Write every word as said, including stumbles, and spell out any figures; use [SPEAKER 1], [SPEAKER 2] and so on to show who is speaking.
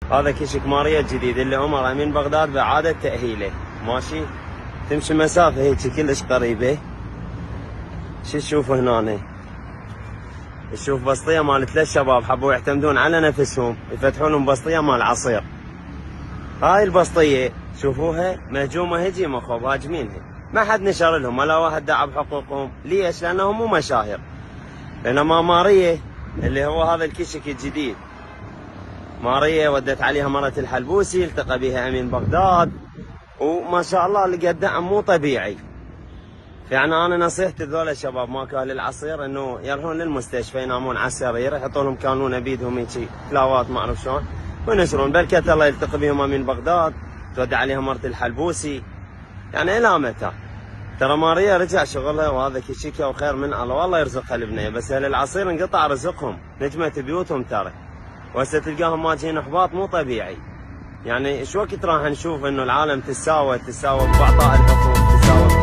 [SPEAKER 1] هذا كشك ماريا الجديد اللي عمر امين بغداد باعاده تاهيله. ماشي تمشي مسافه هيك كلش قريبه. شو تشوفوا هنا؟ تشوف بسطيه مال ثلاث شباب حبوا يعتمدون على نفسهم يفتحون لهم بسطيه مال عصير. هاي البسطيه شوفوها مهجومه هجيمه خوب هاجمينها، ما حد نشر لهم ولا واحد دعا بحقوقهم. ليش؟ لانهم مو مشاهير. بينما ماريا اللي هو هذا الكشك الجديد، ماريا ودت عليها مرة الحلبوسي، التقى بها امين بغداد، وما شاء الله لقى دعم مو طبيعي. يعني انا نصيحتي لذول الشباب ماكل العصير انه يروحون للمستشفى ينامون على السرير، يحطون لهم كانون بيدهم هيك كلاوات ما اعرف شلون وينشرون، بركة الله يلتقي بهم امين بغداد، تودع عليها مرة الحلبوسي. يعني الى متى؟ ترى ماريا رجع شغلها وهذا كشكه وخير من الله، والله يرزقها البنيه، بس اهل العصير انقطع رزقهم، نجمة بيوتهم ترى. وهسه تلقاهم ماجين احباط مو طبيعي. يعني ايش وقت راح نشوف انه العالم تساوى تساوى باعطاء الحقوق، تساوى